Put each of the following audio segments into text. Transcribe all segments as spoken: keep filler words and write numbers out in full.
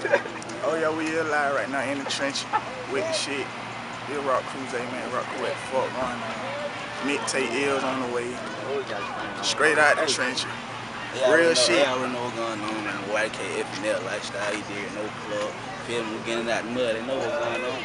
Oh yeah, we here live right now in the trench with the shit. This Rokk Krew, man. Rokk Krew, what the fuck going on? Mid-take L's on the way. Straight out the trench. Yeah, Real know, shit. Yeah, I already know what's going on, man. Y R K F and L lifestyle, you did no club. Feel me, getting out the mud, they know what's going on.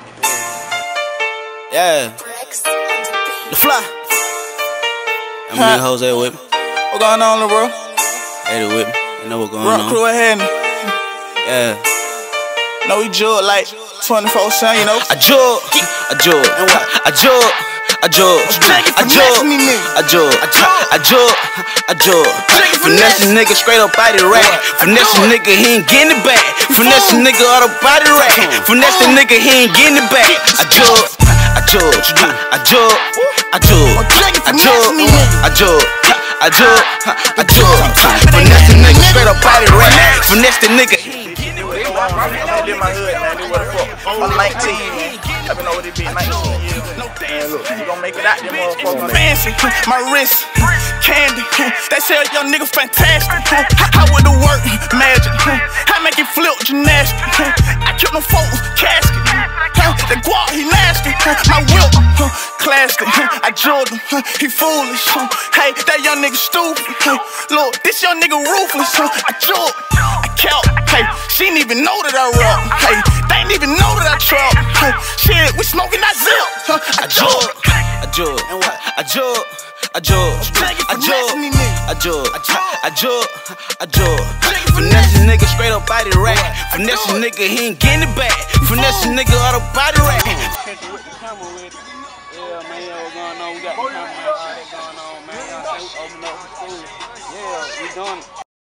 Yeah. The fly. I'm huh. Jose with me. What going on, little bro? Hey, with me. You know what's going Rokk on. Krew ahead. Yeah. No, we jug like twenty-four seven, you know? I jug. I jug. And what? I jug. I jug. I jug. I jug. I jug. I jug. Finesse nigga straight up out the rack. Finesse nigga, he ain't getting it back. Finesse nigga out up out the rack. Finesse the nigga, he ain't getting it back. I jug. I jug. I jug. I jug. I jug. I jug. I jug. I jug. Finesse the nigga straight up out the rack. Finesse the nigga. I did my hood, man. This what the fuck. I'm nineteen, man. I've been over this bitch nineteen years. Man, look, you gon' make it out there, motherfucker. Fancy, my wrist, candy. They say a young nigga fantastic. How would the work? Magic. I make it flip gymnastic. I kill them folks, casket. The guap, he nasty. My whip, classic. I drilled him, he foolish. Hey, that young nigga stupid. Look, this young nigga ruthless. I drilled, I count. Hey, she didn't even know that I rock. Hey, they didn't even know that I trap. Hey, shit, we smoking that zip. I jug, I jug, and what? I jug, I jug, I jug, I jug, I jug, I jug. Finesse nigga straight up out the rack. Finesse nigga, he ain't getting it back. Finesse nigga out of body rack. Yeah, man, what's going on? We got the camera, all that going on, man. Y'all say we open up for school. Yeah, we doing it.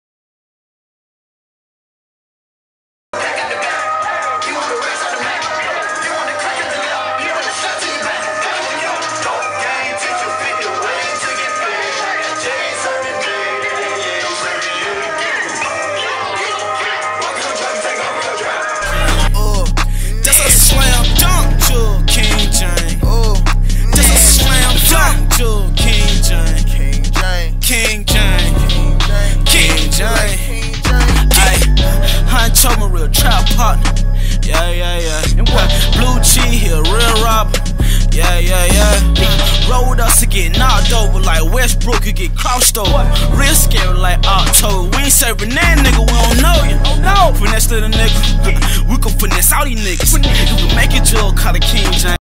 Told my real trap partner. Yeah, yeah, yeah. And what? Blue cheese, he a real robber. Yeah, yeah, yeah. Rolled us to get knocked over like Westbrook, you get crossed over. Real scary like October. We ain't serving that nigga, we don't know you. No. Finesse to the nigga. We can finesse all these niggas. You can make it jug, call it King James.